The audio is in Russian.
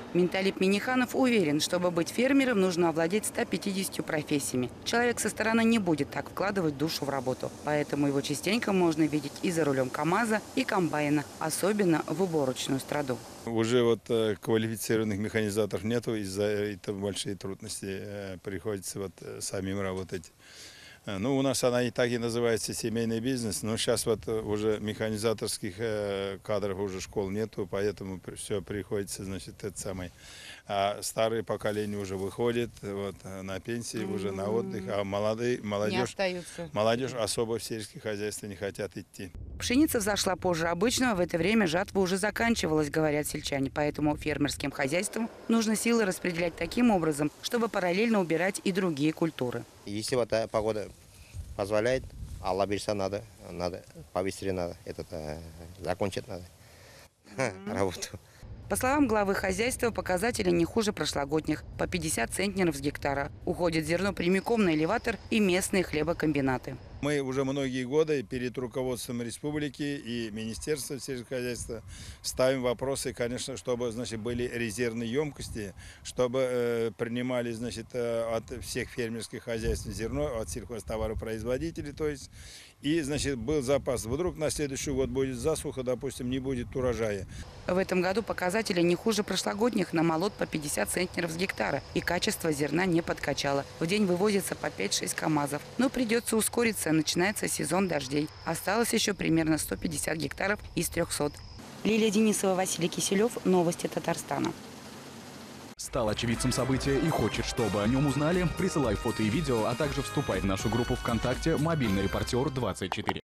Менталип Миниханов уверен, чтобы быть фермером, нужно овладеть 150 профессиями. Человек со стороны не будет так вкладывать душу в работу. Поэтому его частенько можно видеть и за рулем КАМАЗа, и комбайна, особенно в уборочную страду. Уже вот квалифицированных механизаторов нету, из-за этого большие трудности, приходится вот самим работать. Ну, у нас она и так и называется семейный бизнес, но сейчас вот уже механизаторских кадров, уже школ нету, поэтому все приходится, значит, это самое. А старые поколения уже выходят вот, на пенсии, уже на отдых, а молодежь особо в сельское хозяйство не хотят идти. Пшеница взошла позже обычного, в это время жатва уже заканчивалась, говорят сельчане. Поэтому фермерским хозяйствам нужно силы распределять таким образом, чтобы параллельно убирать и другие культуры. Если вот погода позволяет, Аллах бережет, надо побыстрее надо, закончить надо работу. По словам главы хозяйства, показатели не хуже прошлогодних. По 50 центнеров с гектара. Уходит зерно прямиком на элеватор и местные хлебокомбинаты. Мы уже многие годы перед руководством республики и Министерством сельского хозяйства ставим вопросы, конечно, чтобы, значит, были резервные емкости, чтобы принимали, значит, от всех фермерских хозяйств зерно, от сельхозтоваропроизводителей, то есть, и, значит, был запас. Вдруг на следующий год будет засуха, допустим, не будет урожая. В этом году показатели не хуже прошлогодних, на молот по 50 центнеров с гектара, и качество зерна не подкачало. В день вывозится по 5-6 КАМАЗов. Но придется ускориться, начинается сезон дождей. Осталось еще примерно 150 гектаров из 300. Лилия Денисова, Василий Киселев. Новости Татарстана. Стал очевидцем события и хочет, чтобы о нем узнали? Присылай фото и видео, а также вступай в нашу группу ВКонтакте «Мобильный репортер 24».